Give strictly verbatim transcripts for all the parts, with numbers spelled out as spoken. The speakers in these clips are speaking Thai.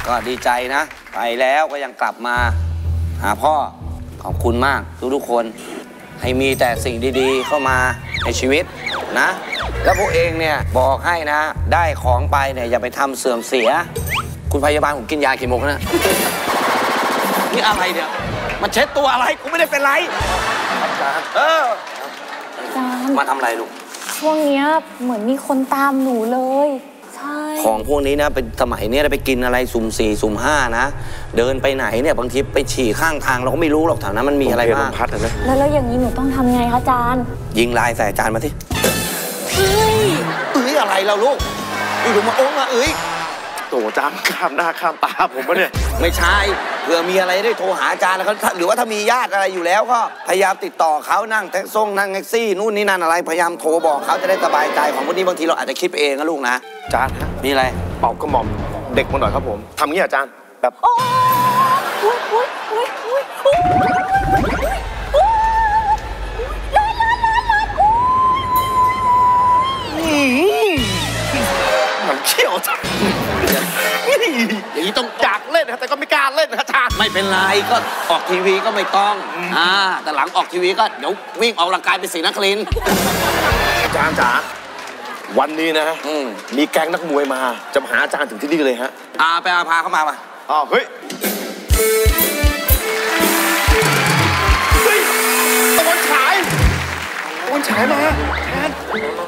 ก็ดีใจนะไปแล้วก็ยังกลับมาหาพ่อขอบคุณมากทุกๆคนให้มีแต่สิ่งดีๆเข้ามาในชีวิตนะแล้วพวกเองเนี่ยบอกให้นะได้ของไปเนี่ยอย่าไปทำเสื่อมเสียคุณพยาบาลผมกินยากี่โมงนะนี่อะไรเนี่ยมาเช็ดตัวอะไรกูไม่ได้เป็นไรเออมาทำอะไรลูกช่วงนี้เหมือนมีคนตามหนูเลยใช่ของพวกนี้นะเป็นสมัยนี้ไปกินอะไรสุ่มสี่สุ่มห้านะเดินไปไหนเนี่ยบางทีไปฉี่ข้างทางเราก็ไม่รู้หรอกแถวนั้นมันมีอะไรบ้างแล้วแล้วอย่างนี้หนูต้องทำไงคะอาจารย์ยิงลายใส่อาจารย์มาสิเฮ้ยเอ้ยอะไรเราลูกอยู่มาโอ้มาเอ้ยโอ้อาจารย์ข้ามหน้าข้ามตาผมปะเนี่ยไม่ใช่เผื่อมีอะไรได้โทรหาอาจารย์แล้วเขาหรือว่าถ้ามีญาติอะไรอยู่แล้วก็พยายามติดต่อเขานั่งแท็กซี่นั่งแท็กซี่นู่นนี่นั่นอะไรพยายามโทรบอกเขาจะได้สบายใจของพวกนี้บางทีเราอาจจะคิดเองนะลูกนะอาจารย์ฮะมีอะไรเป่ากระหม่อมเด็กมาหน่อยครับผมทำงี้อาจารย์แบบโอ้ยโอ้ยโอ้ยโอ้ยโอ้ยโอ้ยร้อนร้อนร้อนร้อนโอ้ยมันเขี้ยวจังอย่างนี้ต้องอยากเล่นนะแต่ก็ไม่กล้าเล่นนะอาจารย์ไม่เป็นไรก็ออกทีวีก็ไม่ต้องอ่าแต่หลังออกทีวีก็เดี๋ยววิ่งออกกำลังกายไปศรีนครินทร์อาจารย์จ๋าวันนี้นะมีแก๊งนักมวยมาจะมาหาอาจารย์ถึงที่นี่เลยฮะอ่าไปอาพาเข้ามาป่ะอ๋อเฮ้ยเฮ้ยตะวันฉายตะวันฉายมาแทน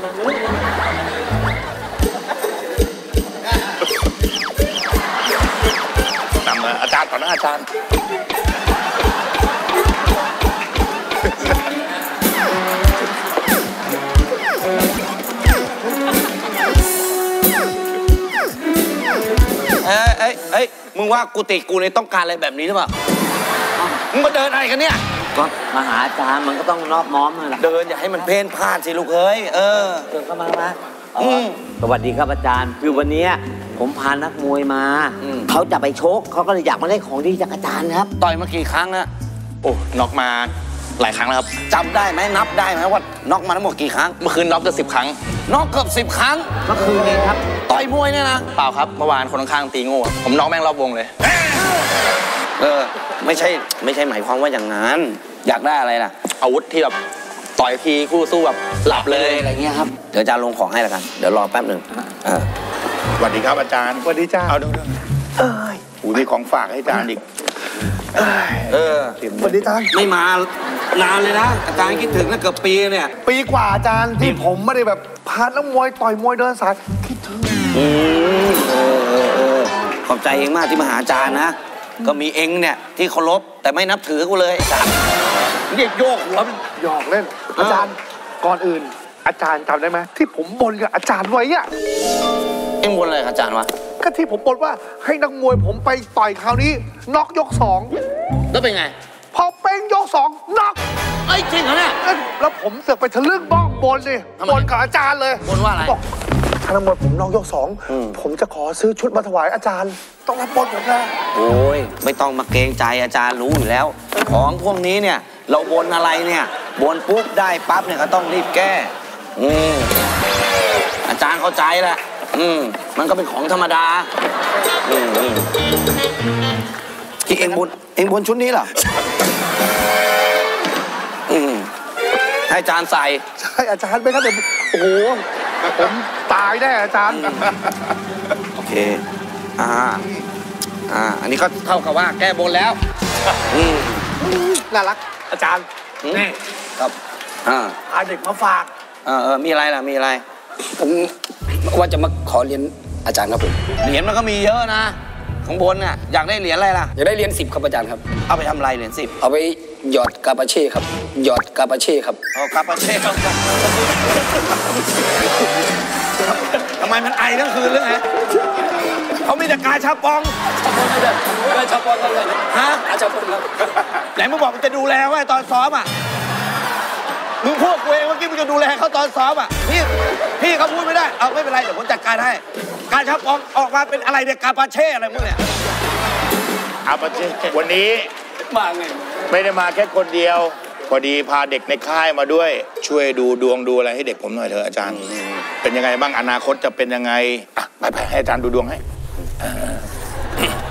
นำมาอาจารย์ต่อหน้าอาจารย์เอ้ยเอ้ยเอ้ยมึงว่ากุฏิกูเนี่ยต้องการอะไรแบบนี้หรือเปล่ามึงมาเดินอะไรกันเนี่ยก็มาหาอาจารย์มันก็ต้องนอบน้อมเลยเดินอย่าให้มันเพ่นพ่านสิลูกเอ้ยเออเดินเข้ามามาสวัสดีครับอาจารย์คือวันนี้ผมพานักมวยมาเขาจะไปชกเขาก็เลยอยากมาได้ของดีจากอาจารย์ครับต่อยมากี่ครั้งอะโอ้น็อกมาหลายครั้งแล้วครับจำได้ไหมนับได้ไหมว่าน็อกมาทั้งหมดกี่ครั้งเมื่อคืนน็อกเกือบสิบครั้งน็อกเกือบสิบครั้งเมื่อคืนนี้ครับต่อยมวยเนี่ยนะเปล่าครับเมื่อวานคนข้างๆตีโง่ผมน็อกแม่งรอบวงเลยเออไม่ใช่ไม่ใช่หมายความว่าอย่างนั้นอยากได้อะไรล่ะอาวุธที่แบบต่อยทีคู่สู้แบบหลับเลยอะไรเงี้ยครับเดี๋ยวอาจารย์ลงของให้แล้วกันเดี๋ยวรอแป๊บหนึ่งสวัสดีครับอาจารย์สวัสดีจ้าเอาดูเอ้ยอูมีของฝากให้อาจารย์อีกเออสวัสดีอาจารย์ไม่มานานเลยนะอาจารย์คิดถึงนะเกือบปีเนี่ยปีกว่าอาจารย์ที่ผมไม่ได้แบบพานักมวยต่อยมวยเดินสายคิดถึงอืมเออเออเออขอบใจเองมากที่มาหาอาจารย์นะก็มีเองเนี่ยที่เคารพแต่ไม่นับถือกูเลยอาจารย์เรียกโยกหัวหยอกเล่นอาจารย์ก่อนอื่นอาจารย์จำได้ไหมที่ผมบนกับอาจารย์ไว้อะเอ็งบนอะไรอาจารย์วะก็ที่ผมบนว่าให้นักมวยผมไปต่อยคราวนี้น็อกยกสองแล้วเป็นไงพอเป็นยกสองน็อกไอ้จริงเหรอเนี่ยแล้วผมเสือกไปทะลึ่งบ้องบนดิบนกับอาจารย์เลยบนว่าอะไรบอกถ้านักมวยผมน็อกยกสองผมจะขอซื้อชุดมาถวายอาจารย์ต้องรับบนผมนะโอ้ยไม่ต้องมาเกรงใจอาจารย์รู้อยู่แล้วของพวกนี้เนี่ยเราบนอะไรเนี่ยบนปุ๊บได้ปั๊บเนี่ยก็ต้องรีบแก้อืมอาจารย์เข้าใจแหละอืมมันก็เป็นของธรรมดาอืมอืมที่เองบนเองบนชุดนี้เหรออืมให้อาจารย์ใส่ใช่อาจารย์ไม่ครับแต่โอ้โหผมตายแน่อาจารย์โอเคอ่าอ่าอันนี้ก็เท่ากับว่าแก้บนแล้วอืมน่ารักอาจารย์นี่ครับอ่าพาเด็กมาฝากเออเออมีอะไรล่ะมีอะไรผมว่าจะมาขอเรียนอาจารย์ครับผมเหรียญมันก็มีเยอะนะข้างบนน่ะอยากได้เหรียญอะไรล่ะอยากได้เหรียญสิบครับอาจารย์ครับเอาไปทำอะไรเหรียญสิบเอาไปหยอดกาปาเช่ครับหยอดกาปาเช่ครับอ๋อกาปาเช่ครับทำไมมันไอทั้งคืนหรือไงเขามีแต่กาชาปองชาปองไม่ได้ไม่ได้ชาปองอะไรฮะกาชาปองครับไหนมึงบอกมึงจะดูแลไว้ตอนซ้อมอ่ะมึงพูดกูเองเมื่อกี้มึงจะดูแลเขาตอนซ้อมอ่ะพี่พี่เขาพูดไม่ได้เอาไม่เป็นไรเดี๋ยวผมจัดการให้การชับออกออกมาเป็นอะไรเนี่ยกาปาเช่อะไรมึงเนี่ยกาปาเช่วันนี้มาไงไม่ได้มาแค่คนเดียวพอดีพาเด็กในค่ายมาด้วยช่วยดูดวงดูอะไรให้เด็กผมหน่อยเถอะอาจารย์เป็นยังไงบ้างอนาคตจะเป็นยังไงอ่ะไปไปให้อาจารย์ดูดวงให้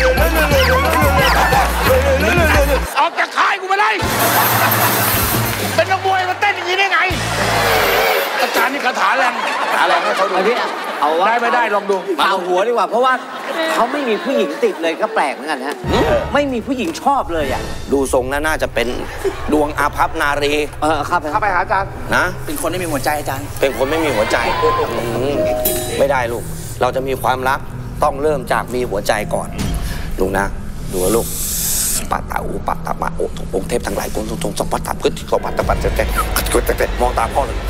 ออกจากค่ายกูมาเลยเป็นนักมวยมาเต้นอย่างนี้ได้ไงอาจารย์นี่คาถาแรงอะไรให้เขาดูอันนี้เอาว่าได้ไม่ได้ลองดูเป่าหัวดีกว่า เพราะว่าเขาไม่มีผู้หญิงติดเลยก็แปลกเหมือนกันฮะไม่มีผู้หญิงชอบเลยอ่ะดูทรงน่าจะเป็นดวงอาภัพนารีเออครับเข้าไปหาอาจารย์นะเป็นคนที่มีหัวใจอาจารย์เป็นคนไม่มีหัวใจอืมไม่ได้ลูก เราจะมีความรักต้องเริ่มจากมีหัวใจก่อนลูกนะดูนะลูกปัตตาอูปัตตามาโอองค์เทพทั้งหลายกุณทรงสมปัตตาขึ้นที่กปัตตาปัตตาแกแกมองตาพ่อเลย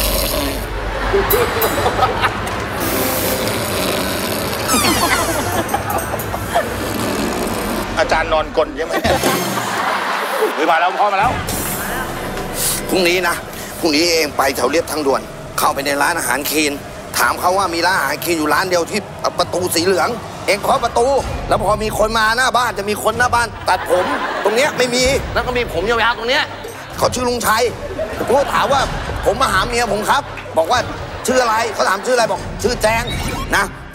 อาจารย์นอนกลนใช่ไหมหรือมาแล้วพ่อมาแล้วพรุ่งนี้นะพรุ่งนี้เองไปแถวเรียบทางด่วน เข้าไปในร้านอาหารคีน ถามเขาว่ามีร้านอาหารคีนอยู่ร้านเดียวที่ประตูสีเหลือง เองเคาะประตู แล้วพอมีคนมาหน้าบ้านจะมีคนหน้าบ้านตัดผม ตรงเนี้ยไม่มีแล้วก็มีผมยาวๆตรงเนี้ยเขาชื่อลุงชัยผมก็ถามว่าผมมาหาเมียผมครับ บอกว่าชื่ออะไรเขาถามชื่ออะไรบอกชื่อแจงนะ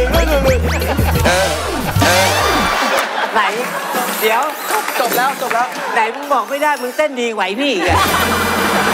ไหน เดี๋ยวจบแล้วจบแล้วไหนมึงบอกไม่ได้มึงเต้นดีไหวพี่อีกอะ